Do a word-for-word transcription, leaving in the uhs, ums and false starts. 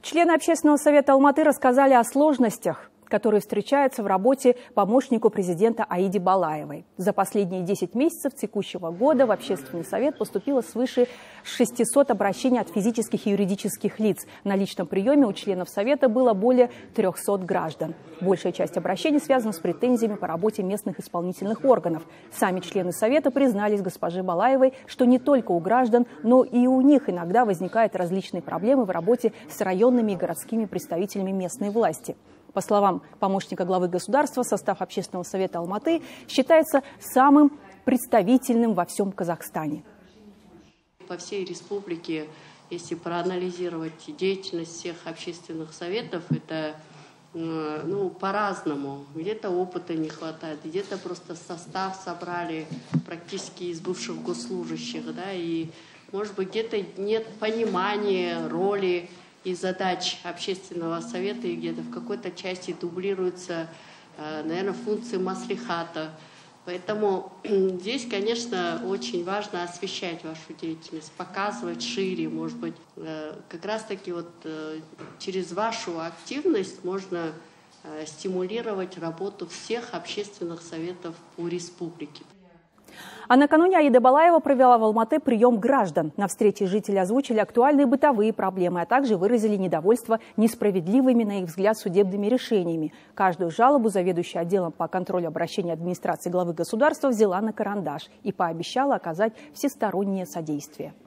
Члены Общественного совета Алматы рассказали о сложностях, которые встречаются в работе помощнику президента Аиде Балаевой. За последние десять месяцев текущего года в Общественный совет поступило свыше шестисот обращений от физических и юридических лиц. На личном приеме у членов совета было более трёхсот граждан. Большая часть обращений связана с претензиями по работе местных исполнительных органов. Сами члены совета признались госпоже Балаевой, что не только у граждан, но и у них иногда возникают различные проблемы в работе с районными и городскими представителями местной власти. По словам помощника главы государства, состав Общественного совета Алматы считается самым представительным во всем Казахстане. По всей республике, если проанализировать деятельность всех общественных советов, это ну, по-разному. Где-то опыта не хватает, где-то просто состав собрали практически из бывших госслужащих, да, и, может быть, где-то нет понимания роли и задач общественного совета, и где-то в какой-то части дублируются, наверное, функции маслихата. Поэтому здесь, конечно, очень важно освещать вашу деятельность, показывать шире, может быть, как раз-таки вот через вашу активность можно стимулировать работу всех общественных советов по республике. А накануне Аида Балаева провела в Алматы прием граждан. На встрече жители озвучили актуальные бытовые проблемы, а также выразили недовольство несправедливыми, на их взгляд, судебными решениями. Каждую жалобу заведующая отделом по контролю обращений администрации главы государства взяла на карандаш и пообещала оказать всестороннее содействие.